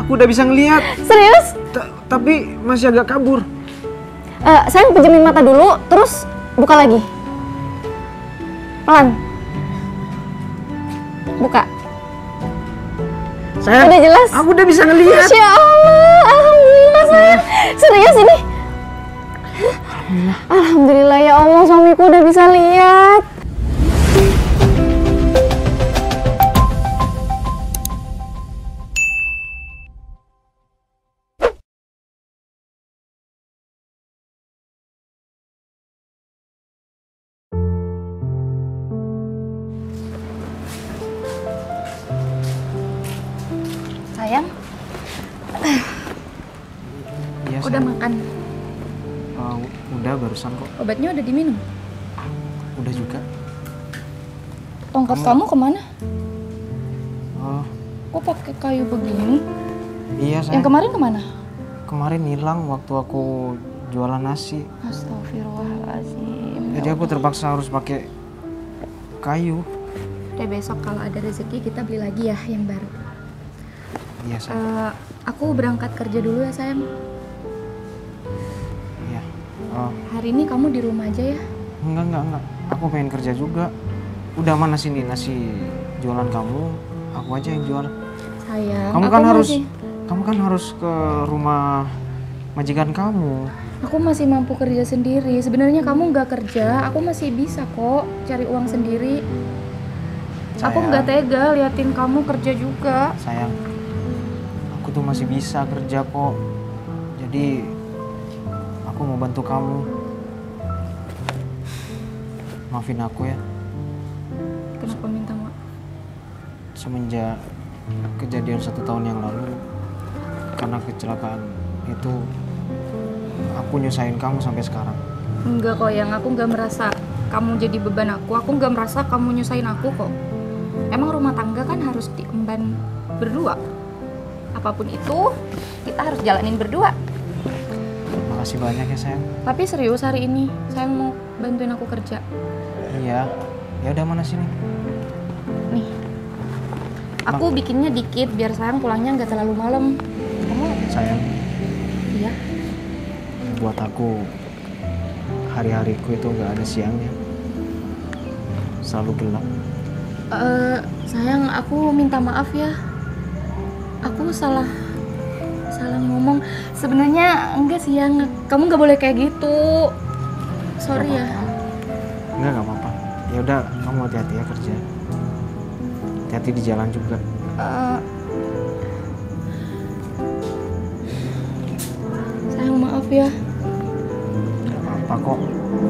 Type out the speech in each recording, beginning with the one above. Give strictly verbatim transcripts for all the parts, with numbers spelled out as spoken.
Aku udah bisa ngelihat. Serius? T Tapi masih agak kabur. Uh, sayang pejamin mata dulu, terus buka lagi. Pelan. Buka. Sayang, udah jelas? Aku udah bisa ngelihat. Masya Allah, alhamdulillah sayang. Serius ini? Alhamdulillah. Alhamdulillah ya Allah, suamiku udah bisa lihat. Sayang, Iya, udah sayang. makan? Uh, udah barusan kok. Obatnya udah diminum? Udah juga. Tongkat kamu, kamu kemana? Oh, Kok pakai kayu begini? iya sayang. Yang kemarin kemana? Kemarin hilang waktu aku jualan nasi. Astagfirullahaladzim. Jadi aku terpaksa harus pakai kayu. Udah besok kalau ada rezeki kita beli lagi ya yang baru. Iya sayang. Uh, aku berangkat kerja dulu ya sayang. Iya. Oh, Hari ini kamu di rumah aja ya? enggak enggak enggak. Aku pengen kerja juga. Udah mana sini nasi jualan kamu, aku aja yang jual. Sayang, Kamu aku kan harus masih, kamu kan harus ke rumah majikan kamu. aku masih mampu kerja sendiri. Sebenarnya kamu nggak kerja, aku masih bisa kok cari uang sendiri. Aku Sayang. nggak tega liatin kamu kerja juga. Sayang, aku tuh masih bisa kerja kok. Jadi aku mau bantu kamu. Maafin aku ya. Kenapa minta maaf? Semenjak kejadian satu tahun yang lalu, karena kecelakaan itu, aku nyusahin kamu sampai sekarang. Enggak kok yang, aku nggak merasa kamu jadi beban aku. Aku nggak merasa kamu nyusahin aku kok. Emang rumah tangga kan harus diemban berdua. Apapun itu kita harus jalanin berdua. Makasih banyak ya sayang. Tapi serius hari ini sayang mau bantuin aku kerja. Iya. Ya udah mana sini. Nih, aku bikinnya dikit biar sayang pulangnya nggak terlalu malam. Kamu? Sayang, Iya. buat aku hari-hariku itu nggak ada siangnya. Selalu gelap. Uh, sayang, aku minta maaf ya. Aku salah salah ngomong. Sebenarnya enggak sih yang, kamu nggak boleh kayak gitu. Sorry ya. Enggak, nggak apa-apa. Ya udah, kamu hati-hati ya kerja. Hati-hati di jalan juga. Uh, sayang maaf ya. Nggak apa-apa kok.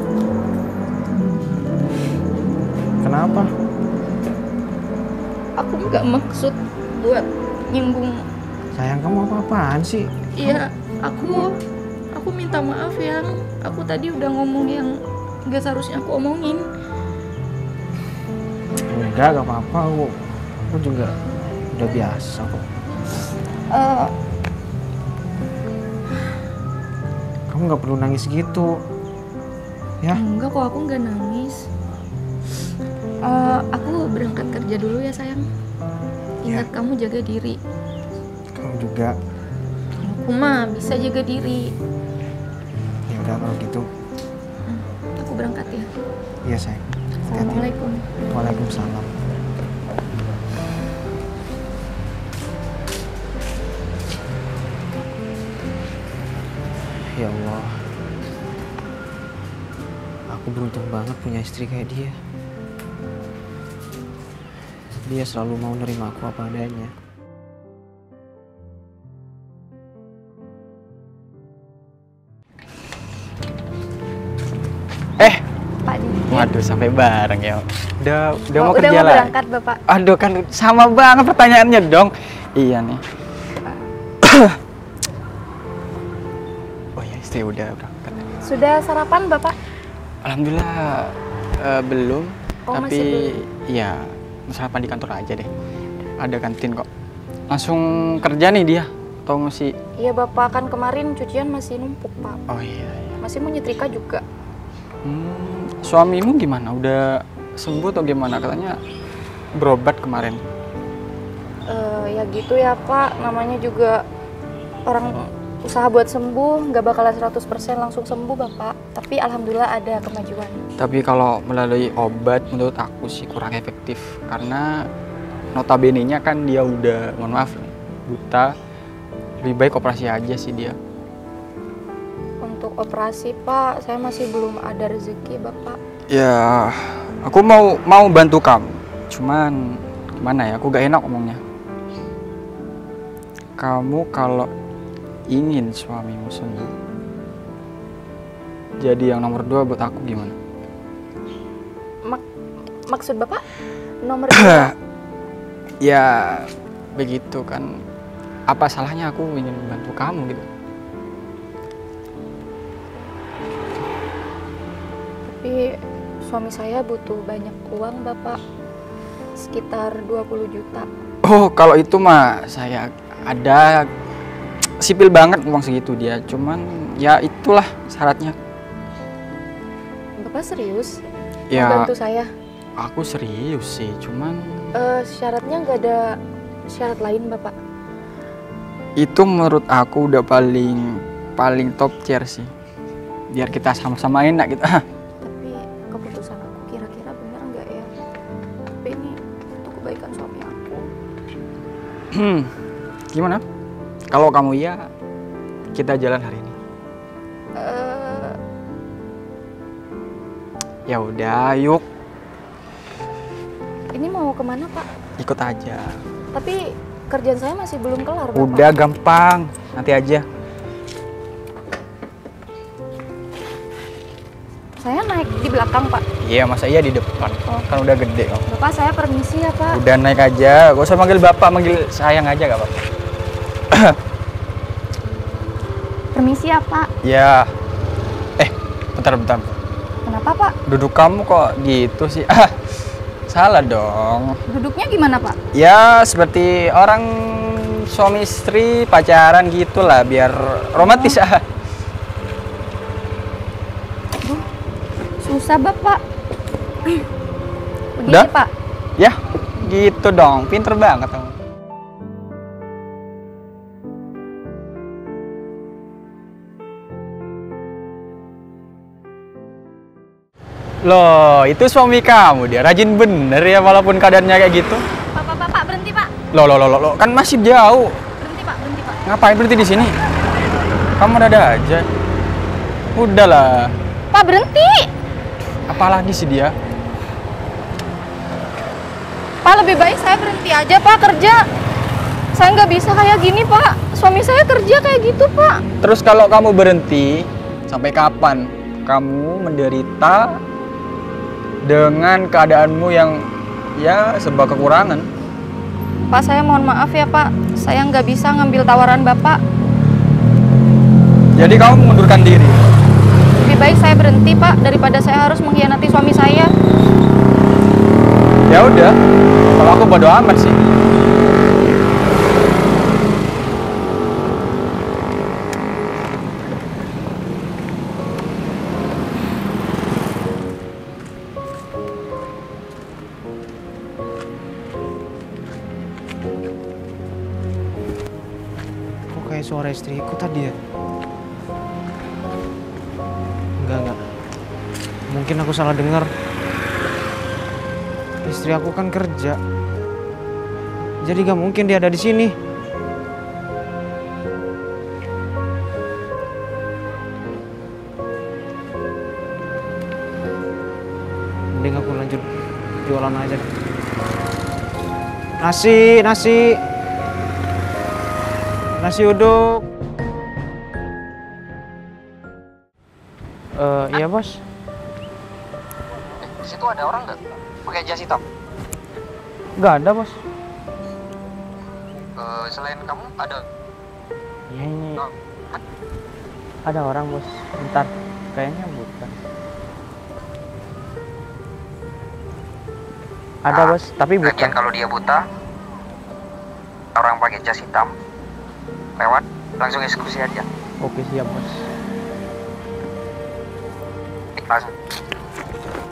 Kenapa? Aku nggak maksud buat nyinggung. Sayang, kamu apa-apaan sih? Iya, aku aku minta maaf yang aku tadi udah ngomong yang nggak seharusnya aku omongin. Enggak, nggak apa-apa. Aku, aku juga udah biasa kok. Uh, Kamu nggak perlu nangis gitu. Ya? enggak kok, aku nggak nangis. Uh, aku berangkat kerja dulu ya sayang. Ingat Ya. kamu jaga diri. Kamu juga. Aku mah bisa jaga diri. Ya udah kalau gitu. Hmm, aku berangkat ya. Iya sayang. Hati-hati. Assalamualaikum. Waalaikumsalam. Ya Allah. Aku beruntung banget punya istri kayak dia. Dia selalu mau nerima aku apa adanya. Eh, Pak Didi. waduh sampai bareng ya. Udah udah Oh, mau udah kerja mau lah. berangkat Bapak. Aduh kan sama banget pertanyaannya dong. Iya nih. Oh ya istri udah berangkat. Sudah sarapan Bapak? Alhamdulillah eh, belum. Oh, tapi masih ya sarapan di kantor aja deh. Ada kantin kok. Langsung kerja nih dia atau masih? Iya Bapak, kan kemarin cucian masih numpuk Pak. Oh iya. iya. Masih mau nyetrika juga. Hmm, suamimu gimana? Udah sembuh atau gimana? Katanya berobat kemarin. Eh, ya gitu ya Pak, namanya juga orang usaha buat sembuh, nggak bakalan seratus persen langsung sembuh Bapak. Tapi alhamdulillah ada kemajuan. Tapi kalau melalui obat menurut aku sih kurang efektif. Karena notabene-nya kan dia udah, mohon maaf, buta. Lebih baik operasi aja sih dia. Untuk operasi Pak, saya masih belum ada rezeki Bapak. Ya, aku mau mau bantu kamu. Cuman gimana ya, aku gak enak ngomongnya. Kamu kalau ingin suamimu sembuh, jadi yang nomor dua buat aku gimana? Mak maksud Bapak nomor dua? Ya, begitu kan. Apa salahnya aku ingin membantu kamu gitu? Tapi suami saya butuh banyak uang Bapak, sekitar dua puluh juta. Oh, kalau itu mah saya ada sipil banget uang segitu dia. Cuman ya itulah syaratnya. Bapak serius? Ya, Mau bantu saya? aku serius sih, cuman Eh, syaratnya nggak ada syarat lain Bapak? itu menurut aku udah paling paling top tier sih. Biar kita sama-sama enak gitu. Tapi keputusan aku kira-kira bener nggak ya? Tapi ini untuk kebaikan suami aku. Hmm, gimana? Kalau kamu iya, kita jalan hari ini. Eh, Ya udah, yuk ini mau kemana Pak? ikut aja. Tapi kerjaan saya masih belum kelar Bapak. Udah gampang, nanti aja. Saya naik di belakang Pak. Iya, masa iya di depan? Oh. Kan udah gede kok. Bapak saya permisi ya Pak. Udah naik aja, gak usah manggil bapak, manggil sayang aja gak apa-apa. Permisi ya Pak. Ya, eh, bentar, bentar. Kenapa Pak? Duduk kamu kok gitu sih? Ah, salah dong. Duduknya gimana Pak? Ya, seperti orang suami istri pacaran gitulah, biar romantis. Ah. Aduh, susah Bapak. Begini Udah? Pak. Ya, gitu dong. Pinter banget kamu. Loh, itu suami kamu, dia rajin bener ya walaupun keadaannya kayak gitu. Bapak, Bapak berhenti Pak. Loh, loh, loh, loh, kan masih jauh. Berhenti Pak, berhenti Pak. Ngapain berhenti di sini? Kamu ada aja. Udahlah. Pak berhenti. Apalagi sih dia? Pak lebih baik saya berhenti aja Pak kerja. Saya nggak bisa kayak gini Pak. Suami saya kerja kayak gitu Pak. Terus kalau kamu berhenti, sampai kapan kamu menderita dengan keadaanmu yang ya serba kekurangan? Pak saya mohon maaf ya Pak. Saya nggak bisa ngambil tawaran Bapak. Jadi kamu mengundurkan diri? Lebih baik saya berhenti Pak daripada saya harus mengkhianati suami saya. Ya udah, kalau aku bodo amat sih. Kok kayak suara istriku tadi ya? Enggak, enggak. Mungkin aku salah dengar. Istri aku kan kerja. Jadi gak mungkin dia ada di sini. Mending aku lanjut jualan aja deh. Nasi, nasi. Nasi uduk. Eh, iya bos. Di situ ada orang nggak pakai jas hitam? Nggak ada bos. Eh, selain kamu ada? Iya ini. Ada orang bos. Bentar. Kayaknya bukan. Ada bos, tapi bukan. Lagian kalau dia buta, orang pakai jas hitam lewat langsung eksekusi aja. Oke siap bos. Langsung.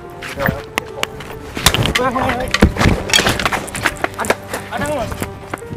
Ada, ada nggak bos?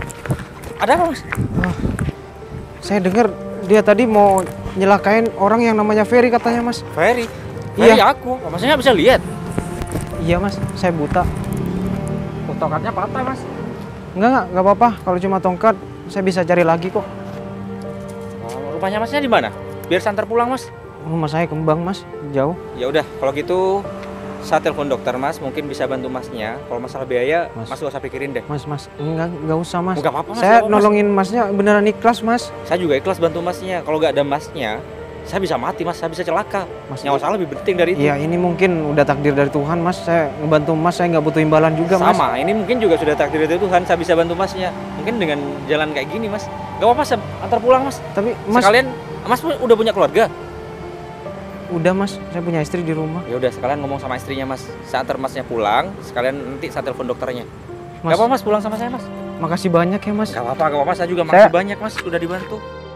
Ada apa, Mas? Ah, saya dengar dia tadi mau nyelakain orang yang namanya Ferry katanya, Mas. Ferry? Iya. Ferry aku? Maksudnya bisa lihat? Iya, Mas. Saya buta. Oh, tongkatnya patah, Mas. Enggak, enggak, enggak apa-apa. Kalau cuma tongkat, saya bisa cari lagi kok. Oh, rumahnya Masnya di mana? Biar saya antar pulang, Mas. Rumah saya Kembang, Mas. Jauh. Ya udah, kalau gitu saya telepon dokter, Mas. Mungkin bisa bantu Masnya. Kalau masalah biaya, Mas. Mas gak usah pikirin deh. Mas, Mas. Enggak, enggak usah, Mas. Enggak apa-apa, Mas. Saya Nggak apa-apa, Mas. nolongin Masnya beneran ikhlas, Mas. Saya juga ikhlas bantu Masnya. Kalau nggak ada Masnya, saya bisa mati, Mas. Saya bisa celaka. Mas, Nyawa saya lebih penting dari itu. Iya, ini mungkin udah takdir dari Tuhan, Mas. Saya ngebantu Mas, saya nggak butuh imbalan juga, Mas. Sama, ini mungkin juga sudah takdir dari Tuhan. Saya bisa bantu Masnya. Mungkin dengan jalan kayak gini, Mas. Gak apa-apa, saya antar pulang, Mas. Tapi, Mas, Sekalian, Mas udah punya keluarga? udah, Mas. Saya punya istri di rumah. Ya udah, sekalian ngomong sama istrinya, Mas. Saya antar Masnya pulang. Sekalian nanti saya telepon dokternya. Mas, Gak apa-apa, Mas. Pulang sama saya, Mas. makasih banyak ya, Mas. Gak apa-apa, gak apa-apa. Saya juga Saya- makasih banyak, Mas. Udah dibantu.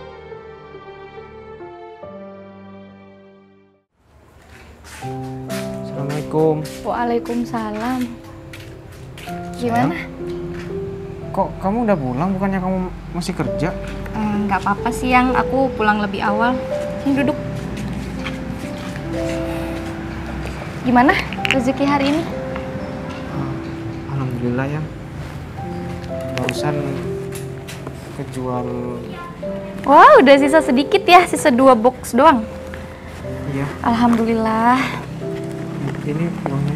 Assalamualaikum. Waalaikumsalam. Gimana? Kok kamu udah pulang? Bukannya kamu masih kerja? Eh, nggak apa-apa sih, yang aku pulang lebih awal. Sini duduk. Gimana rezeki hari ini? Ah, Alhamdulillah ya. Barusan kejual. Wah, udah sisa sedikit ya, sisa dua box doang. Iya, Alhamdulillah. ini uangnya.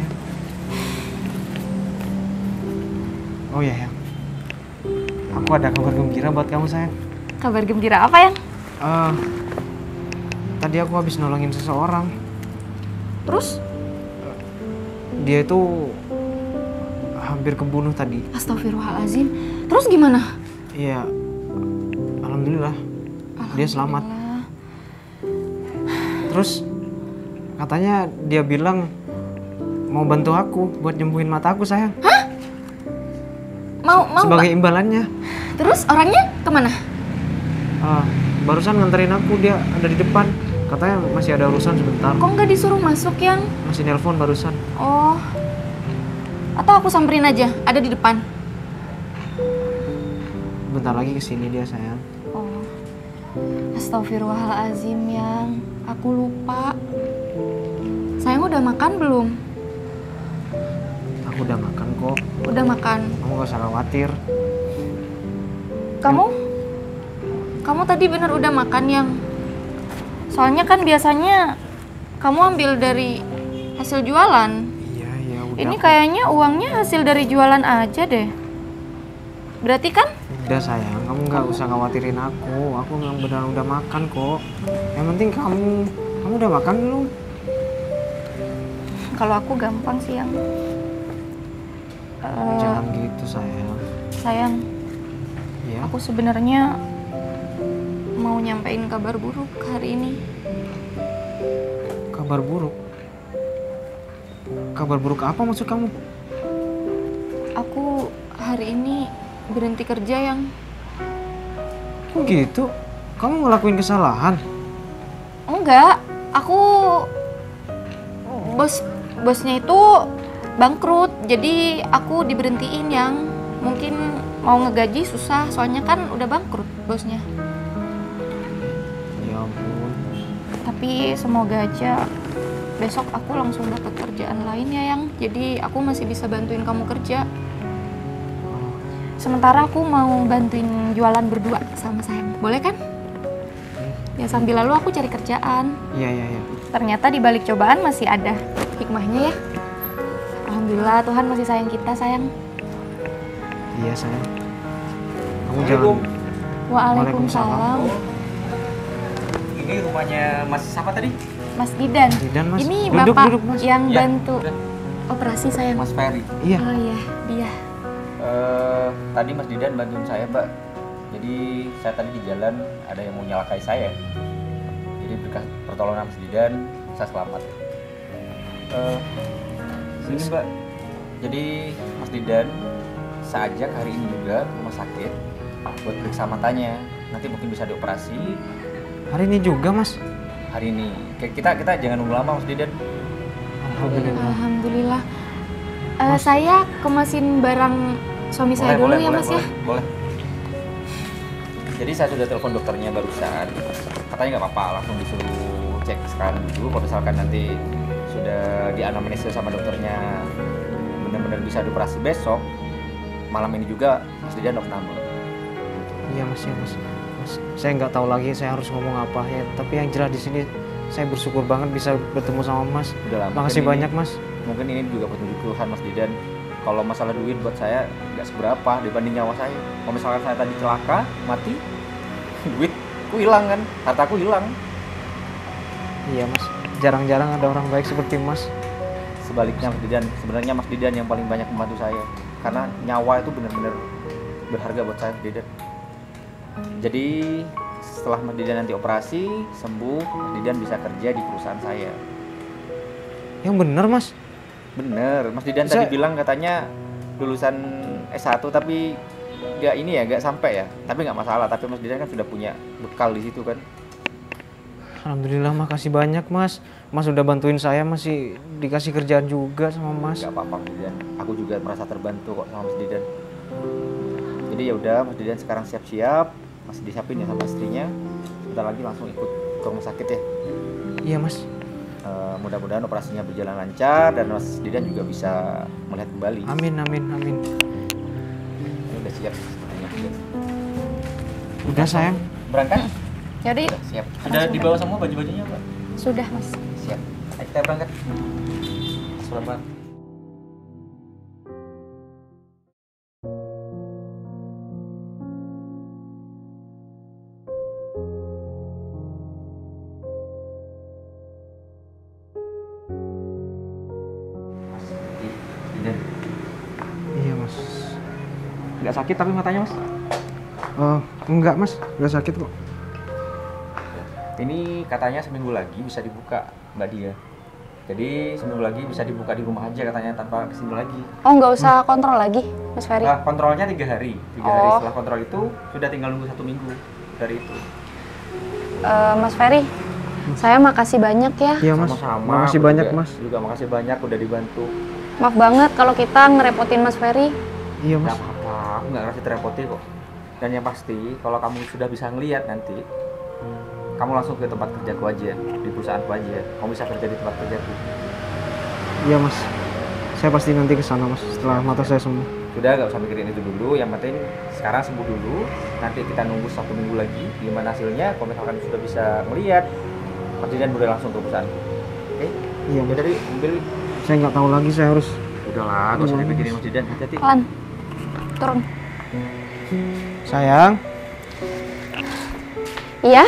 Oh ya, yang. Aku ada kabar gembira buat kamu, sayang. Kabar gembira apa, yang? Eh, tadi aku habis nolongin seseorang. Terus? Dia itu hampir kebunuh tadi. Astagfirullahaladzim. Terus gimana? Iya, alhamdulillah. Dia selamat. Alhamdulillah. Terus katanya dia bilang mau bantu aku buat nyembuhin mata aku, sayang. Mau, mau Sebagai nggak? imbalannya. Terus orangnya kemana? Ah, barusan nganterin aku, dia ada di depan. Katanya masih ada urusan sebentar. Kok nggak disuruh masuk, yang? Masih nelpon barusan. Oh. Atau aku samperin aja, ada di depan. Bentar lagi kesini dia, sayang. Oh. Astagfirullahaladzim, yang. Aku lupa. Sayang udah makan belum? Aku udah makan kok. Udah makan. Kamu gak usah khawatir. Kamu? Kamu tadi bener udah makan, yang? Soalnya kan biasanya kamu ambil dari hasil jualan. Iya, iya, udah. Ini kok. kayaknya uangnya hasil dari jualan aja deh. Berarti kan? Udah, sayang, kamu gak usah khawatirin aku. Aku nggak benar udah makan kok. Yang penting kamu, kamu udah makan belum? Kalau aku gampang sih, yang. Eh, Jangan gitu, sayang. sayang, Iya. aku sebenarnya mau nyampein kabar buruk hari ini. Kabar buruk. Kabar buruk apa maksud kamu? Aku hari ini berhenti kerja, yang. Kok gitu? Kamu ngelakuin kesalahan? Enggak, aku bos bosnya itu bangkrut, jadi aku diberhentiin, yang. Mungkin mau ngegaji susah, soalnya kan udah bangkrut bosnya. Ya ampun. Tapi semoga aja besok aku langsung dapat kerjaan lain ya, yang. Jadi aku masih bisa bantuin kamu kerja. Sementara aku mau bantuin jualan berdua sama sayang. Boleh kan? Ya sambil lalu aku cari kerjaan. Iya, iya, iya. Ternyata di balik cobaan masih ada hikmahnya ya. Alhamdulillah Tuhan masih sayang kita, sayang. Iya, sayang. Kamu Assalamualaikum. jangan. Waalaikumsalam. Ini rumahnya Mas siapa tadi? Mas Didan. Didan, Mas. Ini Duduk, Bapak duduk, Mas. yang Ya, bantu udah. operasi, sayang. Mas Ferry. Iya. Oh iya, dia. Eh, tadi Mas Didan bantuin saya, Mbak. Jadi saya tadi di jalan ada yang mau nyalakai saya. Jadi berkat pertolongan Mas Didan, saya selamat. Eh, sini Mbak. Jadi Mas Didan saya ajak hari ini juga ke rumah sakit buat periksa matanya. Nanti mungkin bisa dioperasi Hari ini juga, Mas. hari ini. Kayak kita kita jangan nunggu lama, Mas Didan. Alhamdulillah. Alhamdulillah. Eh, saya kemasin barang suami saya dulu ya, Mas ya. Boleh. Jadi saya sudah telepon dokternya barusan. Katanya nggak apa-apa, langsung disuruh cek sekarang dulu. Kalau misalkan nanti sudah dianamnesis sama dokternya benar-benar bisa dioperasi besok, malam ini juga Mas Didan udah nama. Iya mas, ya mas. Mas, saya nggak tahu lagi saya harus ngomong apa ya. Tapi yang jelas di sini saya bersyukur banget bisa bertemu sama mas. Udah lama. Makasih banyak mas. Mungkin ini juga petunjuk Tuhan Mas Didan. Kalau masalah duit buat saya nggak seberapa dibanding nyawa saya. Kalau misalkan saya tadi celaka, mati, duitku hilang kan, hartaku hilang. Iya mas, jarang-jarang ada orang baik seperti mas. Sebaliknya Mas Didan, sebenarnya Mas Didan yang paling banyak membantu saya. Karena nyawa itu benar-benar berharga buat saya Mas Didan. Jadi setelah Mas Didan nanti operasi, sembuh, Mas Didan bisa kerja di perusahaan saya. Yang bener mas. Bener, Mas Didan Saya- tadi bilang katanya lulusan S satu tapi nggak ini ya, nggak sampai ya. Tapi nggak masalah, tapi Mas Didan kan sudah punya bekal di situ kan. Alhamdulillah makasih banyak mas. Mas udah bantuin saya, masih dikasih kerjaan juga sama mas. Nggak apa-apa Mas Didan, aku juga merasa terbantu kok sama Mas Didan. Jadi ya udah, Mas Didan sekarang siap-siap, masih disiapin ya sama istrinya. Sebentar lagi langsung ikut ke rumah sakit ya. Iya mas. Eh, mudah-mudahan operasinya berjalan lancar dan Mas Didan juga bisa melihat kembali. Amin, amin, amin. Ini udah siap sepertinya. Udah sayang. Berangkat? Jadi Udah siap. Sudah dibawa semua baju-bajunya, Pak? sudah mas. Siap. Ayo kita berangkat. Selamat. Mas, Didan. Iya mas. Nggak sakit tapi matanya Mas? Oh enggak mas, nggak sakit kok. Ini katanya seminggu lagi bisa dibuka Mbak Dia. Jadi seminggu lagi bisa dibuka di rumah aja katanya tanpa kesini lagi. Oh, nggak usah kontrol lagi, Mas Ferry? Nah, kontrolnya tiga hari. Tiga hari Oh. setelah kontrol itu sudah tinggal nunggu satu minggu dari itu. Eh, Mas Ferry, saya makasih banyak ya. Iya mas. Sama-sama. Makasih aku banyak juga, mas. Juga makasih banyak udah dibantu. Maaf banget kalau kita ngerepotin Mas Ferry. Iya Nggak mas. apa-apa, aku nggak ngerasa terepoti kok. Dan yang pasti, kalau kamu sudah bisa ngelihat nanti, kamu langsung ke tempat kerjaku aja, di perusahaanku aja. Kamu bisa kerja di tempat kerjaku. Iya mas. Saya pasti nanti ke sana mas setelah mata saya sembuh. Sudah, nggak usah mikirin itu dulu. Yang penting sekarang sembuh dulu. Nanti kita nunggu satu minggu lagi. Gimana hasilnya? Kalau misalkan sudah bisa melihat, Mas Didan boleh langsung ke perusahaanku. Oke? Iya Ya mas. dari mobil. Saya nggak tahu lagi, saya harus. Udahlah, nggak usah Iya, dipikirin Mas. Mas Didan. Hati-hati. Pelan, turun. Sayang. Iya?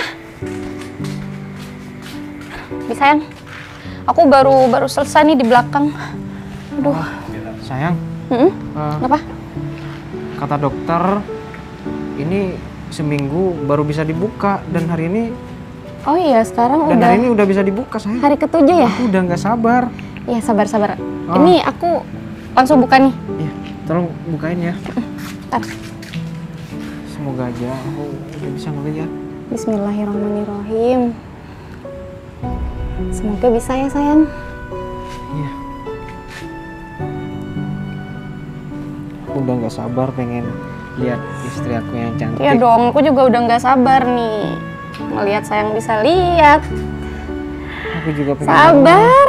Bisa yang? Aku baru baru selesai nih di belakang. Aduh, Sayang. mm-mm. eh, Apa? kata dokter ini seminggu baru bisa dibuka dan hari ini Oh iya, sekarang dan udah hari ini udah bisa dibuka sayang. hari ketujuh ya? Aku udah nggak sabar. Iya, sabar-sabar. Oh. Ini aku langsung buka nih. Iya, tolong bukain ya. Ntar. Semoga aja aku udah bisa ngeliat. Bismillahirrahmanirrahim. Semoga bisa ya sayang. Iya. Aku udah nggak sabar pengen lihat istri aku yang cantik. Iya dong, aku juga udah nggak sabar nih ngelihat sayang bisa lihat. Aku juga pengen. Sabar.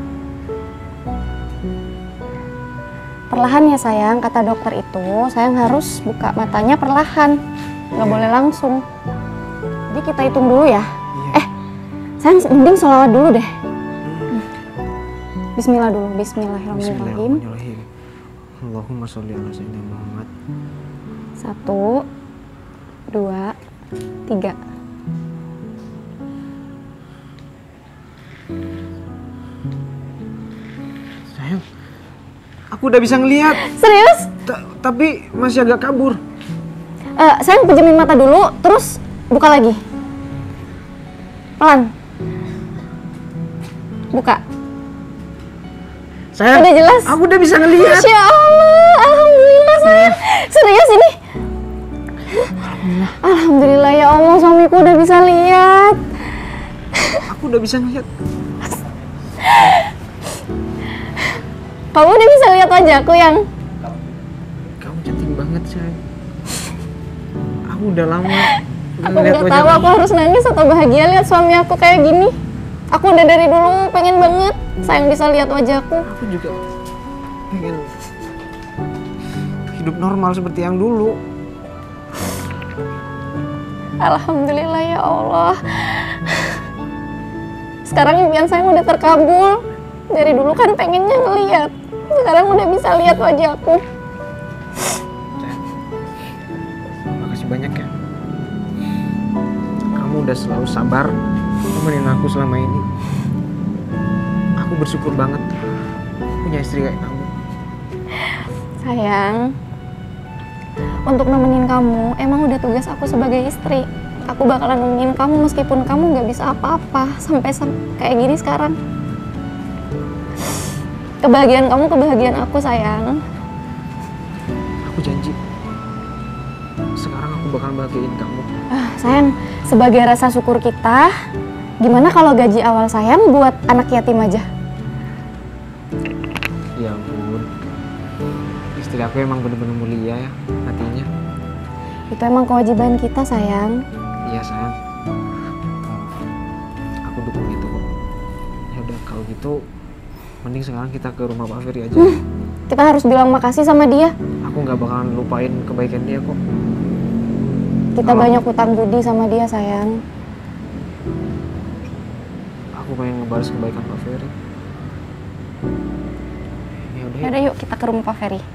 Perlahan ya sayang, kata dokter itu sayang harus buka matanya perlahan, nggak boleh langsung. Jadi kita hitung dulu ya. Iya. Eh, sayang mending sholawat dulu deh. Bismillah dulu, Bismillahirrahmanirrahim. Bismillahirrahmanirrahim. Allahumma sholli ala sayyidina Muhammad. Satu, dua, tiga. Sayang, aku udah bisa ngeliat. Serius? Ta- tapi masih agak kabur. Eh, sayang pejamin mata dulu, terus buka lagi. Pelan. Buka. Sayang, Udah jelas? aku udah bisa ngeliat. Masya Allah, alhamdulillah sayang. Serius ini? Alhamdulillah ya Allah, suamiku udah bisa lihat. Aku udah bisa ngeliat. Kamu udah bisa lihat wajahku yang Kamu cantik banget sayang. Aku udah lama Aku nggak tahu aku harus nangis atau bahagia lihat suami aku kayak gini. Aku udah dari dulu pengen banget sayang bisa lihat wajahku. Aku juga pengen hidup normal seperti yang dulu. Alhamdulillah ya Allah. Sekarang impian saya udah terkabul. Dari dulu kan pengennya ngeliat. Sekarang udah bisa lihat wajahku. Makasih banyak ya. Kamu udah selalu sabar nemenin aku selama ini. Aku bersyukur banget punya istri kayak kamu. Sayang, untuk nemenin kamu emang udah tugas aku sebagai istri. Aku bakalan nemenin kamu meskipun kamu nggak bisa apa-apa sampai sam- kayak gini sekarang. Kebahagiaan kamu kebahagiaan aku, sayang. Aku janji. Sekarang aku bakal bahagiain kamu. Ah, sayang, sebagai rasa syukur kita, gimana kalau gaji awal sayang buat anak yatim aja? Ya ampun. Istri aku emang bener-bener mulia ya hatinya. Itu emang kewajiban kita, sayang. Iya sayang. Aku dukung itu kok. Ya udah kalau gitu, mending sekarang kita ke rumah Pak Ferry aja. Hmm, kita harus bilang makasih sama dia. Aku nggak bakalan lupain kebaikan dia kok. Kita Kalau- banyak hutang budi sama dia, sayang. Aku pengen ngebalas kebaikan Pak Ferry. Ya udah. Yaudah yuk kita ke rumah Pak Ferry.